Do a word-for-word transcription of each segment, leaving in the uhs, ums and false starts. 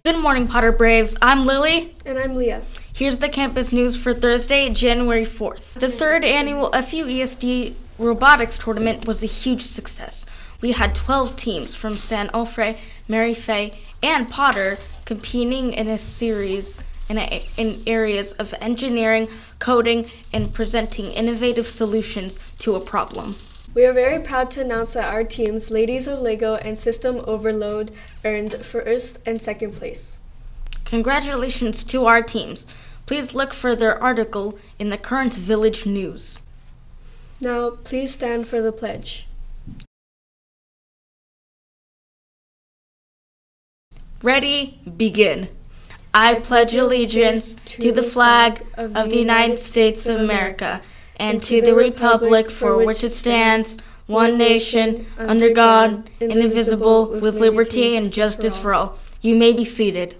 Good morning, Potter Braves. I'm Lily. And I'm Leah. Here's the campus news for Thursday, January fourth. The third annual F U E S D Robotics Tournament was a huge success. We had twelve teams from San Onofre, Mary Fay, and Potter competing in a series in, a, in areas of engineering, coding, and presenting innovative solutions to a problem. We are very proud to announce that our teams, Ladies of Lego and System Overload, earned first and second place. Congratulations to our teams. Please look for their article in the current Village News. Now, please stand for the pledge. Ready, begin. I pledge allegiance to the flag of the United States of America and to the republic for which it stands, one nation, under God, indivisible, with liberty and justice for all. You may be seated.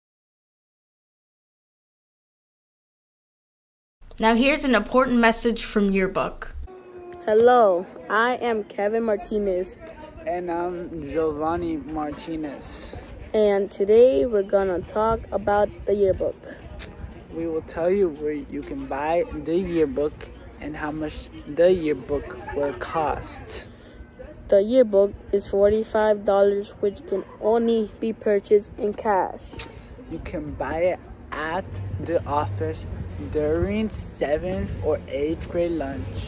Now here's an important message from Yearbook. Hello, I am Kevin Martinez. And I'm Giovanni Martinez. And today we're gonna talk about the yearbook. We will tell you where you can buy the yearbook and how much the yearbook will cost. The yearbook is forty-five dollars, which can only be purchased in cash. You can buy it at the office during seventh or eighth grade lunch,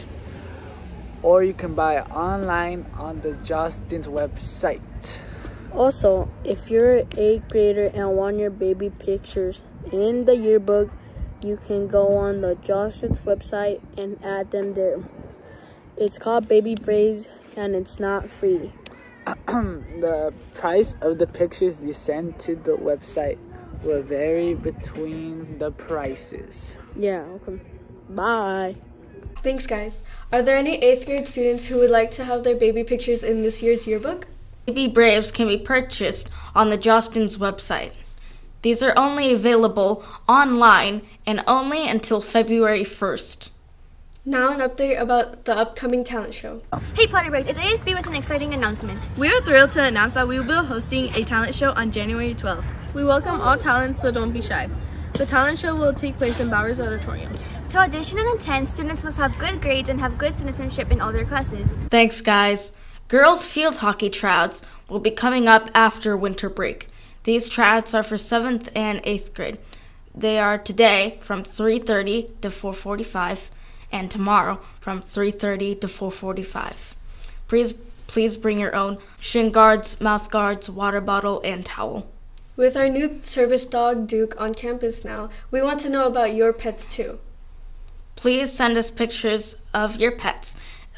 or you can buy it online on the Justin's website. Also, if you're an eighth grader and want your baby pictures in the yearbook, you can go on the Justin's website and add them there. It's called Baby Braves and it's not free. The price of the pictures you send to the website will vary between the prices. Yeah, okay. Bye. Thanks, guys. Are there any eighth grade students who would like to have their baby pictures in this year's yearbook? Baby Braves can be purchased on the Justin's website. These are only available online and only until February first. Now an update about the upcoming talent show. Hey Potter Braves, it's A S B with an exciting announcement. We are thrilled to announce that we will be hosting a talent show on January twelfth. We welcome all talents, so don't be shy. The talent show will take place in Bowers Auditorium. To audition and attend, students must have good grades and have good citizenship in all their classes. Thanks, guys. Girls field hockey tryouts will be coming up after winter break. These tryouts are for seventh and eighth grade. They are today from three thirty to four forty-five and tomorrow from three thirty to four forty-five. Please, please bring your own shin guards, mouth guards, water bottle, and towel. With our new service dog, Duke, on campus now, we want to know about your pets too. Please send us pictures of your pets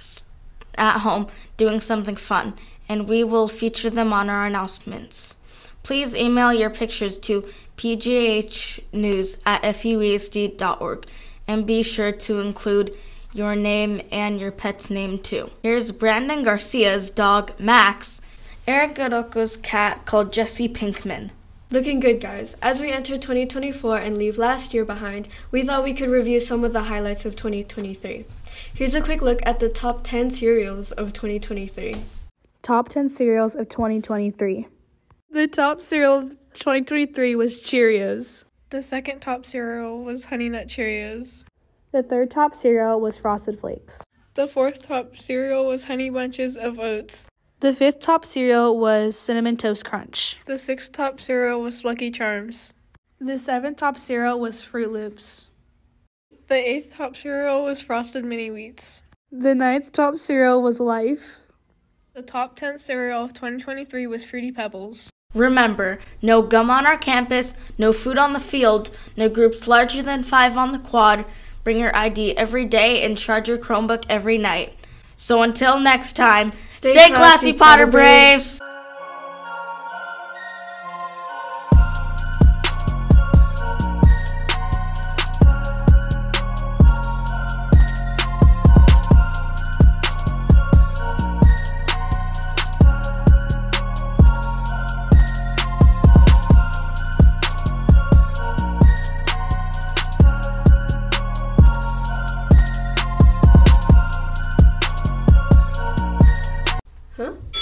at home doing something fun, and we will feature them on our announcements. Please email your pictures to p g h news at f u e s d dot org and be sure to include your name and your pet's name too. Here's Brandon Garcia's dog, Max, Eric Garoko's cat called Jesse Pinkman. Looking good, guys. As we enter twenty twenty-four and leave last year behind, we thought we could review some of the highlights of twenty twenty-three. Here's a quick look at the top ten cereals of twenty twenty-three. Top ten cereals of twenty twenty-three. The top cereal of twenty twenty-three was Cheerios. The second top cereal was Honey Nut Cheerios. The third top cereal was Frosted Flakes. The fourth top cereal was Honey Bunches of Oats. The fifth top cereal was Cinnamon Toast Crunch. The sixth top cereal was Lucky Charms. The seventh top cereal was Fruit Loops. The eighth top cereal was Frosted Mini Wheats. The ninth top cereal was Life. The top tenth cereal of twenty twenty-three was Fruity Pebbles. Remember, no gum on our campus, no food on the field, no groups larger than five on the quad. Bring your I D every day and charge your Chromebook every night. So until next time, stay, stay classy, classy, Potter Braves! Braves. Huh?